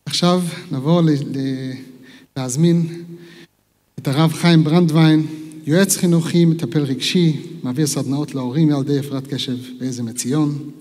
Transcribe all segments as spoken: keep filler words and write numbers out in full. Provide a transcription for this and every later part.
עכשיו נעבור להזמין את הרב חיים ברנדווין, יועץ חינוכי, מטפל רגשי, מעביר סדנאות להורים ילדי הפרעת קשב בעזר מציון,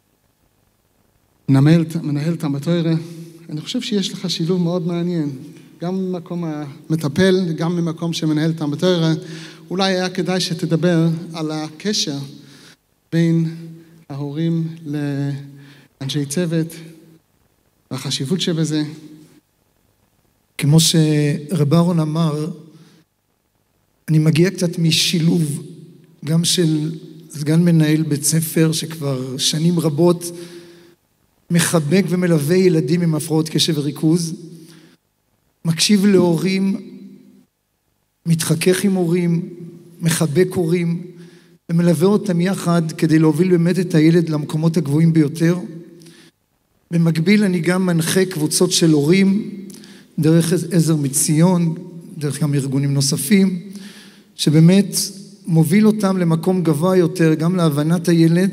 מנהל, מנהל תלמוד תורה. אני חושב שיש לך שילוב מאוד מעניין, גם ממקום המטפל, גם ממקום שמנהל תלמוד תורה. אולי היה כדאי שתדבר על הקשר בין ההורים לאנשי צוות, והחשיבות שבזה. כמו שרב אהרון אמר, אני מגיע קצת משילוב, גם של סגן מנהל בית ספר שכבר שנים רבות מחבק ומלווה ילדים עם הפרעות קשב וריכוז, מקשיב להורים, מתחכך עם הורים, מחבק הורים, ומלווה אותם יחד כדי להוביל באמת את הילד למקומות הגבוהים ביותר. במקביל אני גם מנחה קבוצות של הורים, דרך עזר מציון, דרך גם ארגונים נוספים, שבאמת מוביל אותם למקום גבוה יותר, גם להבנת הילד,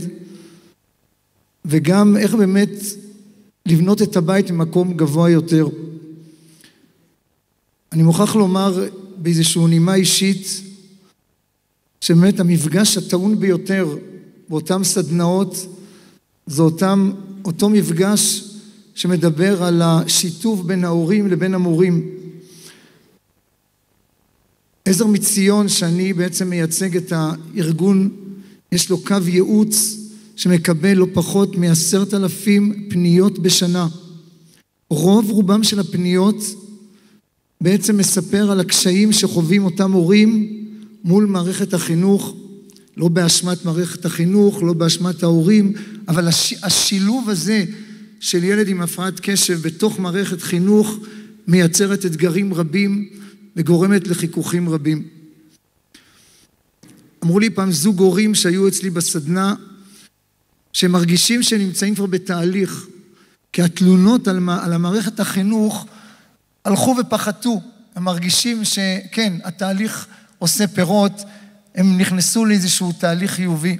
וגם איך באמת לבנות את הבית במקום גבוה יותר. אני מוכרח לומר באיזשהו נימה אישית, שבאמת המפגש הטעון ביותר באותם סדנאות, זה אותם, אותו מפגש שמדבר על השיתוף בין ההורים לבין המורים. עזר מציון, שאני בעצם מייצג את הארגון, יש לו קו ייעוץ שמקבל לא פחות מעשרת אלפים פניות בשנה. רוב רובם של הפניות בעצם מספר על הקשיים שחווים אותם הורים מול מערכת החינוך, לא באשמת מערכת החינוך, לא באשמת ההורים, אבל הש, השילוב הזה של ילד עם הפרעת קשב בתוך מערכת חינוך מייצרת אתגרים רבים וגורמת לחיכוכים רבים. אמרו לי פעם זוג הורים שהיו אצלי בסדנה, שמרגישים שנמצאים כבר בתהליך, כי התלונות על, על המערכת החינוך הלכו ופחתו. הם מרגישים שכן, התהליך עושה פירות, הם נכנסו לאיזשהו תהליך חיובי.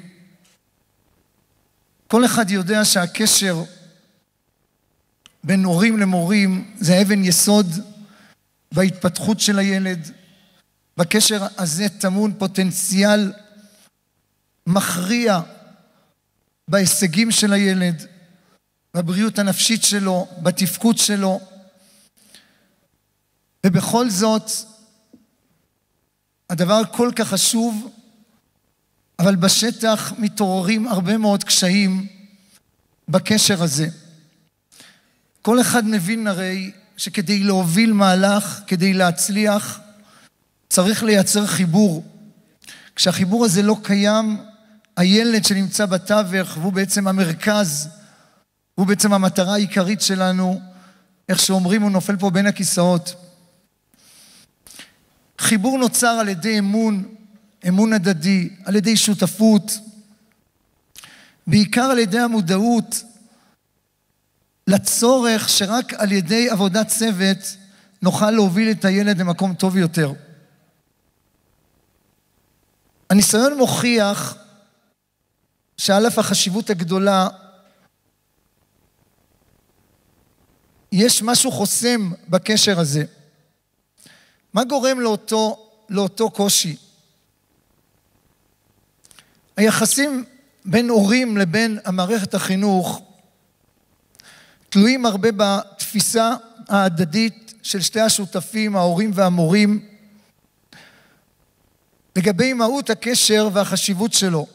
כל אחד יודע שהקשר בין הורים למורים זה אבן יסוד בהתפתחות של הילד. בקשר הזה טמון פוטנציאל מכריע בהישגים של הילד, בבריאות הנפשית שלו, בתפקוד שלו. ובכל זאת, הדבר כל כך חשוב, אבל בשטח מתעוררים הרבה מאוד קשיים בקשר הזה. כל אחד מבין הרי שכדי להוביל מהלך, כדי להצליח, צריך לייצר חיבור. כשהחיבור הזה לא קיים, הילד שנמצא בתווך, והוא בעצם המרכז, הוא בעצם המטרה העיקרית שלנו, איך שאומרים, הוא נופל פה בין הכיסאות. חיבור נוצר על ידי אמון, אמון הדדי, על ידי שותפות, בעיקר על ידי המודעות לצורך שרק על ידי עבודת צוות נוכל להוביל את הילד למקום טוב יותר. הניסיון מוכיח שעל אף החשיבות הגדולה, יש משהו חוסם בקשר הזה. מה גורם לאותו, לאותו קושי? היחסים בין הורים לבין המערכת החינוך תלויים הרבה בתפיסה ההדדית של שתי השותפים, ההורים והמורים, לגבי מהות הקשר והחשיבות שלו.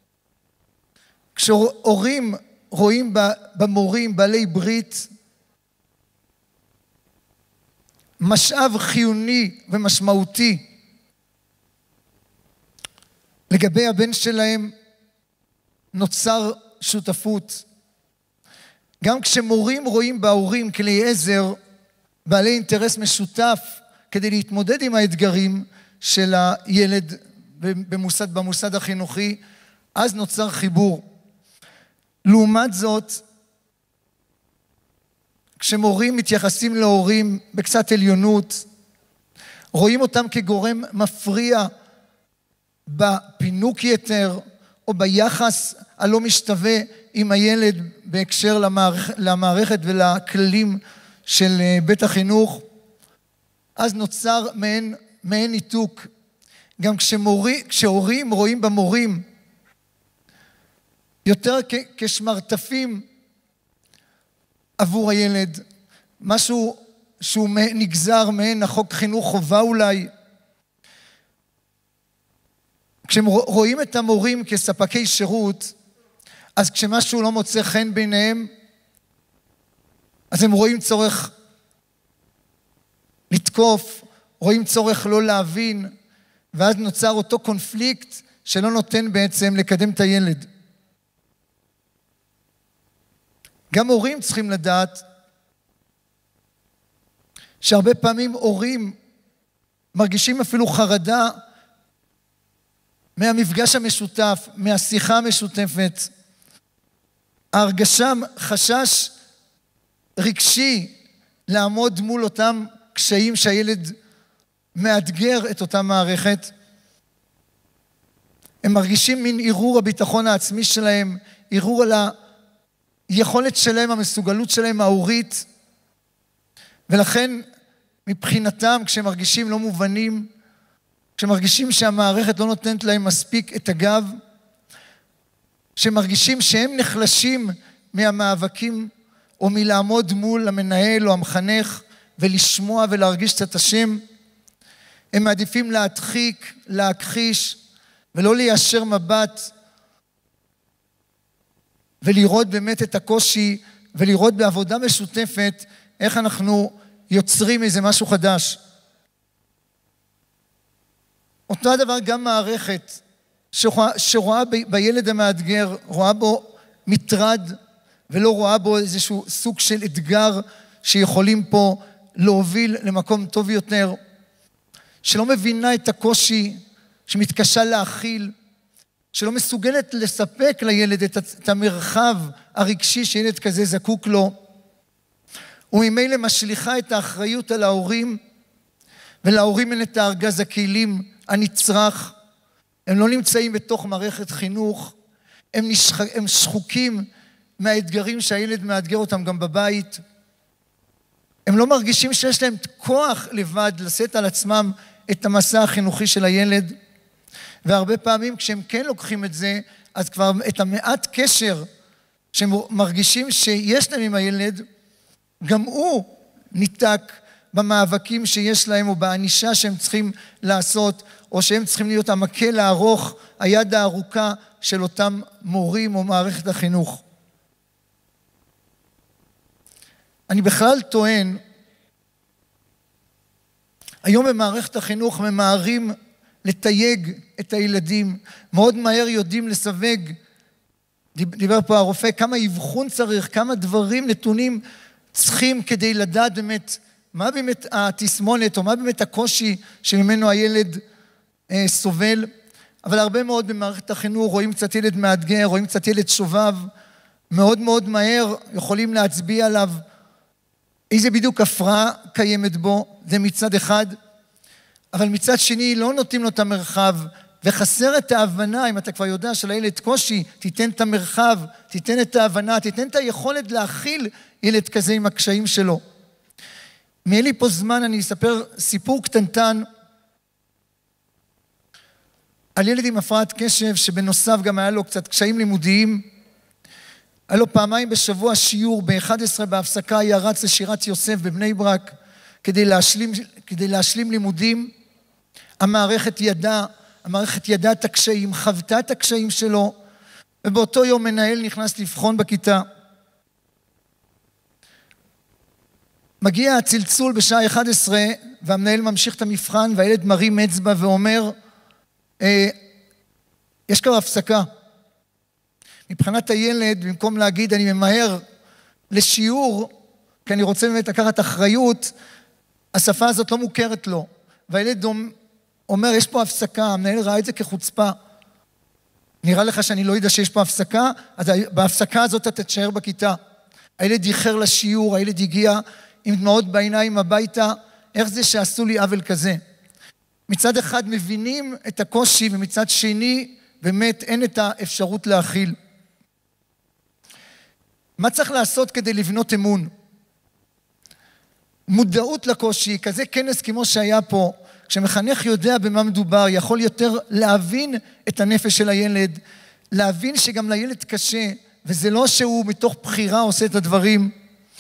כשהורים רואים במורים בעלי ברית משאב חיוני ומשמעותי לגבי הבן שלהם, נוצר שותפות. גם כשמורים רואים בהורים כלי עזר בעלי אינטרס משותף כדי להתמודד עם האתגרים של הילד במוסד, במוסד החינוכי, אז נוצר חיבור. לעומת זאת, כשמורים מתייחסים להורים בקצת עליונות, רואים אותם כגורם מפריע בפינוק יתר או ביחס הלא משתווה עם הילד בהקשר למערכ... למערכת ולכללים של בית החינוך, אז נוצר מעין, מעין ניתוק. גם כשמורי, כשהורים רואים במורים יותר כ, כשמרתפים עבור הילד, משהו שהוא נגזר מעין החוק חינוך חובה אולי. כשהם רואים את המורים כספקי שירות, אז כשמשהו לא מוצא חן ביניהם, אז הם רואים צורך לתקוף, רואים צורך לא להבין, ואז נוצר אותו קונפליקט שלא נותן בעצם לקדם את הילד. גם הורים צריכים לדעת שהרבה פעמים הורים מרגישים אפילו חרדה מהמפגש המשותף, מהשיחה המשותפת. ההרגשה, חשש רגשי לעמוד מול אותם קשיים שהילד מאתגר את אותה מערכת. הם מרגישים מין ערעור הביטחון העצמי שלהם, ערעור על היכולת שלהם, המסוגלות שלהם ההורית, ולכן מבחינתם כשהם מרגישים לא מובנים, כשמרגישים שהמערכת לא נותנת להם מספיק את הגב, כשמרגישים שהם נחלשים מהמאבקים או מלעמוד מול המנהל או המחנך ולשמוע ולהרגיש קצת השם, הם מעדיפים להדחיק, להכחיש ולא ליישר מבט ולראות באמת את הקושי ולראות בעבודה משותפת איך אנחנו יוצרים איזה משהו חדש. אותו הדבר גם מערכת שרואה, שרואה ב, בילד המאתגר, רואה בו מטרד ולא רואה בו איזשהו סוג של אתגר שיכולים פה להוביל למקום טוב יותר, שלא מבינה את הקושי, שמתקשה להכיל, שלא מסוגלת לספק לילד את, את המרחב הרגשי שילד כזה זקוק לו, וממילא משליכה את האחריות על ההורים, ולהורים אין את הארגז הכלים הנצרך, הם לא נמצאים בתוך מערכת חינוך, הם, נשח... הם שחוקים מהאתגרים שהילד מאתגר אותם גם בבית, הם לא מרגישים שיש להם כוח לבד לשאת על עצמם את המסע החינוכי של הילד, והרבה פעמים כשהם כן לוקחים את זה, אז כבר את המעט קשר שהם מרגישים שיש להם עם הילד, גם הוא ניתק במאבקים שיש להם או בענישה שהם צריכים לעשות, או שהם צריכים להיות המקל הארוך, היד הארוכה של אותם מורים או מערכת החינוך. אני בכלל טוען, היום במערכת החינוך ממהרים לתייג את הילדים, מאוד מהר יודעים לסווג, דיבר פה הרופא, כמה אבחון צריך, כמה דברים, נתונים צריכים כדי לדעת באמת, מה באמת התסמונת או מה באמת הקושי שממנו הילד אה, סובל, אבל הרבה מאוד במערכת החינוך רואים קצת ילד מאתגר, רואים קצת ילד שובב, מאוד מאוד מהר יכולים להצביע עליו איזה בדיוק הפרעה קיימת בו, זה מצד אחד, אבל מצד שני לא נותנים לו את המרחב, וחסר את ההבנה, אם אתה כבר יודע שלילד קושי, תיתן את המרחב, תיתן את ההבנה, תיתן את היכולת להכיל ילד כזה עם הקשיים שלו. מי לי פה זמן, אני אספר סיפור קטנטן, על ילד עם הפרעת קשב, שבנוסף גם היה לו קצת קשיים לימודיים, היה לו פעמיים בשבוע שיעור, ב-אחת עשרה בהפסקה היה רץ לשירת יוסף בבני ברק, כדי להשלים, כדי להשלים לימודים. המערכת ידעה, המערכת ידעה את הקשיים, חוותה את הקשיים שלו, ובאותו יום מנהל נכנס לבחון בכיתה. מגיע הצלצול בשעה אחת עשרה, והמנהל ממשיך את המבחן, והילד מרים אצבע ואומר, אה, יש כבר הפסקה. מבחינת הילד, במקום להגיד, אני ממהר לשיעור, כי אני רוצה באמת לקחת אחריות, השפה הזאת לא מוכרת לו. והילד אומר, יש פה הפסקה, המנהל ראה את זה כחוצפה. נראה לך שאני לא יודע שיש פה הפסקה, אז בהפסקה הזאת אתה תשאר בכיתה. הילד ייחר לשיעור, הילד הגיע עם דמעות בעיניים הביתה, איך זה שעשו לי עוול כזה? מצד אחד מבינים את הקושי, ומצד שני באמת אין את האפשרות להכיל. מה צריך לעשות כדי לבנות אמון? מודעות לקושי, כזה כנס כמו שהיה פה, כשמחנך יודע במה מדובר, יכול יותר להבין את הנפש של הילד, להבין שגם לילד קשה, וזה לא שהוא מתוך בחירה עושה את הדברים,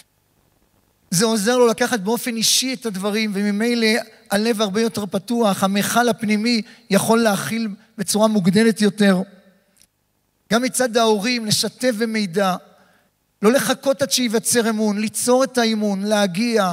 זה עוזר לו לקחת באופן אישי את הדברים, וממילא הלב הרבה יותר פתוח, המחל הפנימי יכול להכיל בצורה מוגדלת יותר. גם מצד ההורים, לשתף במידע, לא לחכות עד שיווצר אמון, ליצור את האמון, להגיע,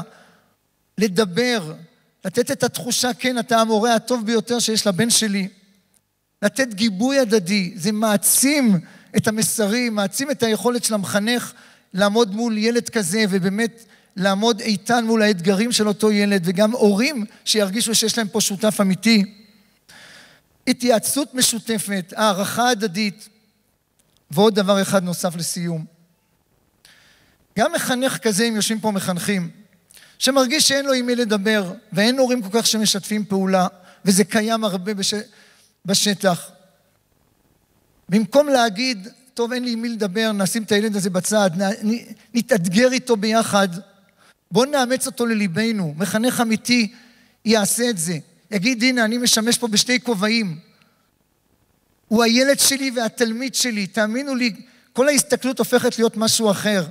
לדבר, לתת את התחושה, כן, אתה המורה הטוב ביותר שיש לבן שלי, לתת גיבוי הדדי, זה מעצים את המסרים, מעצים את היכולת של המחנך לעמוד מול ילד כזה, ובאמת לעמוד איתן מול האתגרים של אותו ילד, וגם הורים שירגישו שיש להם פה שותף אמיתי. התייעצות משותפת, הערכה הדדית, ועוד דבר אחד נוסף לסיום. גם מחנך כזה, אם יושבים פה מחנכים, שמרגיש שאין לו עם מי לדבר, ואין הורים כל כך שמשתפים פעולה, וזה קיים הרבה בש... בשטח. במקום להגיד, טוב, אין לי עם מי לדבר, נשים את הילד הזה בצד, נתאתגר איתו ביחד, בואו נאמץ אותו לליבנו, מחנך אמיתי יעשה את זה. יגיד, הנה, אני משמש פה בשתי כובעים. הוא הילד שלי והתלמיד שלי, תאמינו לי, כל ההסתכלות הופכת להיות משהו אחר.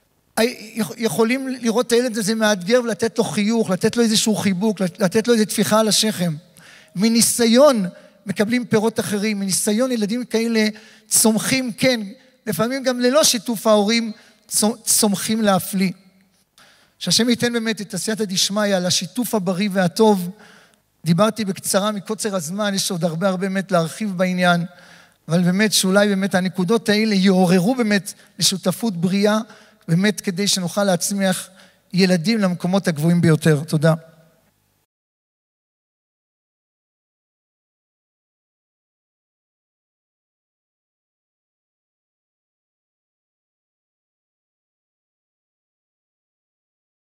יכולים לראות את הילד הזה מאתגר ולתת לו חיוך, לתת לו איזשהו חיבוק, לתת לו איזו תפיחה על השכם. מניסיון מקבלים פירות אחרים, מניסיון ילדים כאלה צומחים, כן, לפעמים גם ללא שיתוף ההורים צומחים להפליא. שהשם ייתן באמת את עשייתא דשמיא על השיתוף הבריא והטוב. דיברתי בקצרה מקוצר הזמן, יש עוד הרבה הרבה באמת להרחיב בעניין, אבל באמת שאולי באמת הנקודות האלה יעוררו באמת לשותפות בריאה, באמת כדי שנוכל להצמיח ילדים למקומות הגבוהים ביותר. תודה.